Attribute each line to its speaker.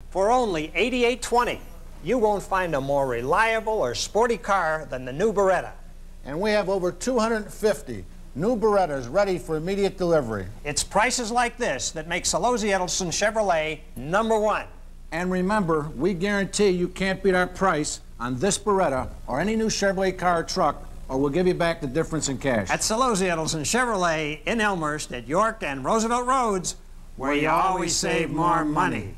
Speaker 1: For only $88.20, you won't find a more reliable or sporty car than the new Beretta.
Speaker 2: And we have over 250 new Berettas ready for immediate delivery.
Speaker 1: It's prices like this that make Solozzi Edelson Chevrolet #1.
Speaker 2: And remember, we guarantee you can't beat our price on this Beretta or any new Chevrolet car or truck, or we'll give you back the difference in cash.
Speaker 1: At Solozzi Edelson Chevrolet in Elmhurst at York and Roosevelt Roads, where you always save more money.